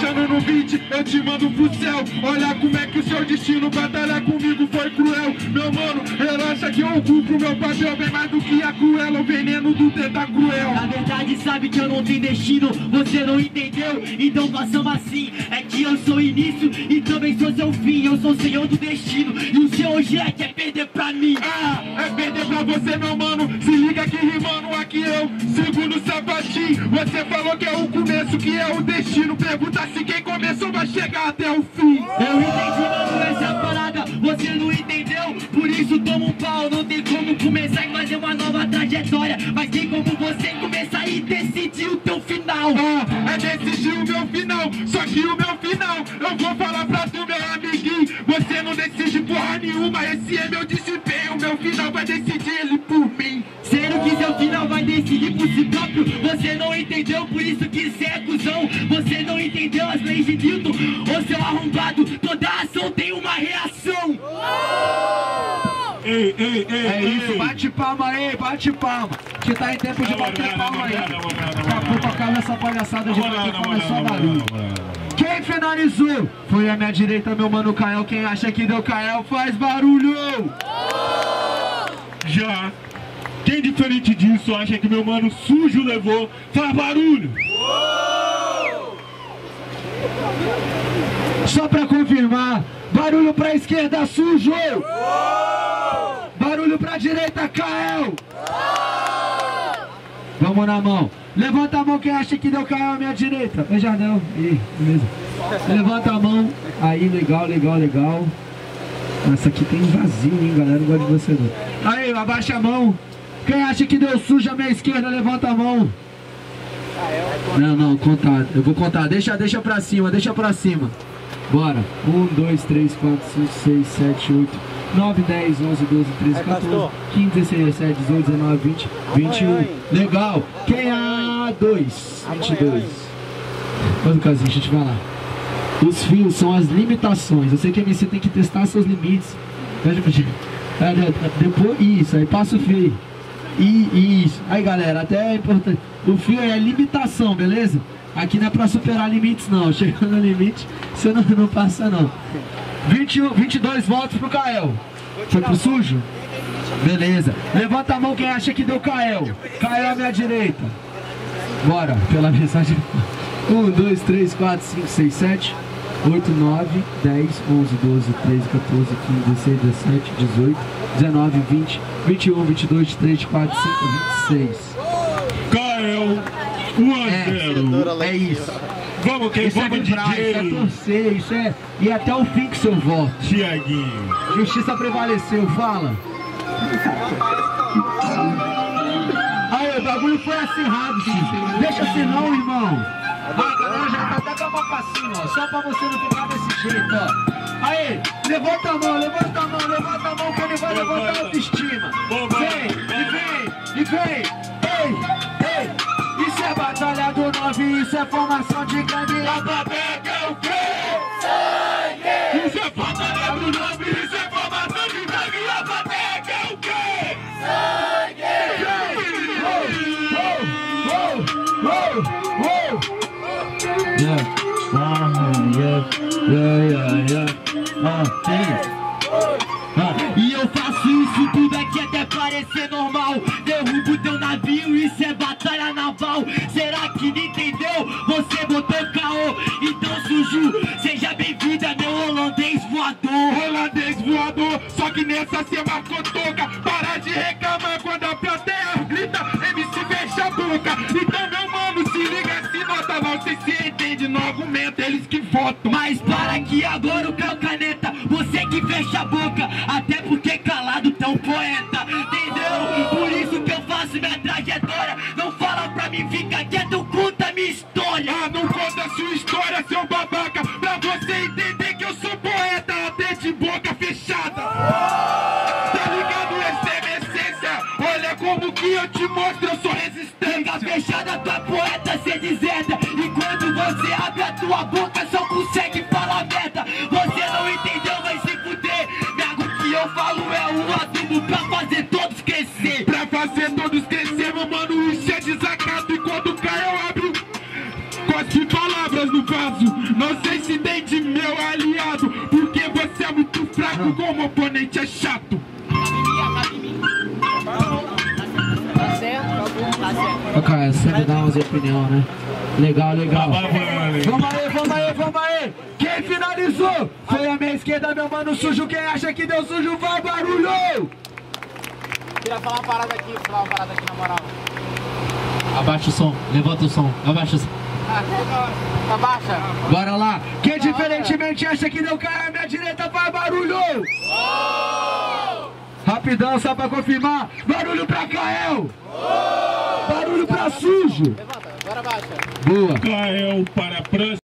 encaixando no beat, eu te mando pro céu. Olha como é que o seu destino batalhar comigo foi cruel. Meu mano, relaxa que eu cumpro meu papel bem mais do que a cruela, o veneno do teta cruel. Na verdade sabe que eu não tenho destino, você não entendeu? Então passamos assim, é que eu sou o início e também sou seu fim. Eu sou o senhor do destino e o seu hoje é que é perder pra mim. Ah, é perder pra você, meu mano. Se liga que rimando aqui eu sigo no sapatinho. Você falou que é o começo, que é o destino. Pergunta se quem começou vai chegar até o fim. Eu entendi, mano, essa é a parada, você não entendeu? Por isso toma um pau, não tem como começar e fazer uma nova trajetória, mas tem como você começar e decidir o teu final. Ah, é decidir o meu final, só que o meu final eu vou falar pra tu, meu amiguinho. Você não decide porra nenhuma, esse é meu desempenho. Meu final vai decidir ele por mim. Sendo que seu final vai decidir por si próprio, você não entendeu, por isso que cê é cuzão. Você não entendeu as leis de Newton, ô seu arrombado, toda ação tem uma reação. Ei, é isso, bate palma aí, bate palma. Que tá em tempo de bater palma aí. Daqui a pouco acaba essa palhaçada de bater palma, é só barulho. Quem finalizou? Foi a minha direita, meu mano Kael. Quem acha que deu Kael, faz barulho. Já. Quem diferente disso acha que meu mano sujo levou, faz barulho. Só pra confirmar, barulho pra esquerda, sujo. Barulho pra direita, Kael. Vamos na mão. Levanta a mão quem acha que deu Kael à minha direita. Ô Jardel, aí, beleza. Levanta a mão. Aí, legal, legal, legal. Essa aqui tem vazio, hein, galera, não gosto de você não. Aí, abaixa a mão. Quem acha que deu sujo à minha esquerda, levanta a mão. Não, contar. Eu vou contar. Deixa pra cima, deixa pra cima. Bora. 1, 2, 3, 4, 5, 6, 7, 8, 9, 10, 11, 12, 13, 14, 15, 16, 17, 18, 19, 20, 21. Legal. Quem é 2? 22. Olha o casinho, deixa eu te falar. Os fios são as limitações. Eu sei que a MC tem que testar seus limites. Depois, isso, aí passa o fio. Isso. Aí galera, até é importante. O fio é a limitação, beleza? Aqui não é pra superar limites não. Chegando no limite, você não passa não. 22 votos pro Kael. Foi pro sujo? Beleza. Levanta a mão quem acha que deu Kael. Kael à minha direita. Bora, pela mensagem. 1, 2, 3, 4, 5, 6, 7, 8, 9, 10, 11, 12, 13, 14, 15, 16, 17, 18, 19, 20, 21, 22, 23, 24, 25, 26. Kael, 1 a 0. É isso. Vamos, quem Isso é vamos, vibrar, DJ. isso é torcer, isso é ir até o fim com seu voto. Tiaguinho. Justiça prevaleceu, fala. Aí, o bagulho foi acirrado, filho. Deixa assim não, irmão. A galera já tá até com a mão pra cima, ó. Só pra você não ficar desse jeito, ó. Aí, levanta a mão, levanta a mão, levanta a mão que ele vai levantar a autoestima. Vem, e vem. Ei. Isso é batalha do 9, isso é formação de gangue. A bateca é o quê? Sangue! Isso é batalha do 9, isso é formação de gangue. A bateca é o quê? Sangue! E eu faço isso tudo aqui até parecer normal. Derrubo teu navio, isso é batalha naval. Será que não entendeu? Você botou caô. Então sujo, seja bem-vindo, meu holandês voador. Holandês voador, só que nessa cê marcou toca. Para de reclamar quando a plateia grita, MC fecha a boca. Então meu mano, se liga, se nota não, cê se entende no argumento, eles que votam. Mas para que agora o Cal Caneta, você que fecha a boca, até porque calado tão poeta, entendeu? Por isso que eu faço minha trajetória. Não fala pra mim, fica quieto, conta minha história. Ah, não conta sua história, seu babaca, pra você entender que eu sou poeta, até de boca fechada. Tá ligado? Essa é minha essência. Olha como que eu te mostro, eu sou resistente. Fica fechada, tua poeta cê deserta. E quando você abre a tua boca, só consegue falar merda. Você não entendeu, vai se fuder. O que eu falo é um adubo pra fazer todos crescer. Pra fazer todos crescer, meu mano, isso é desacato. E quando cai eu abro, cospe palavras. pedras no vaso. Não sei se entende, meu aliado, porque você é muito fraco como oponente é chato. Tá certo, tá certo. Ô, cara, sempre dá umas opiniões, né? Legal, legal. Vamos aí. Quem finalizou foi a minha esquerda, meu mano sujo. Quem acha que deu sujo, vai barulho! Queria falar uma parada aqui, na moral. Abaixa o som, levanta o som, abaixa o som. Abaixa. Bora lá. Quem diferentemente acha que deu cara à minha direita, vai barulho! Rapidão, só pra confirmar. Barulho pra Kael! Barulho pra sujo! Levanta, agora abaixa. Boa. Kael para a próxima.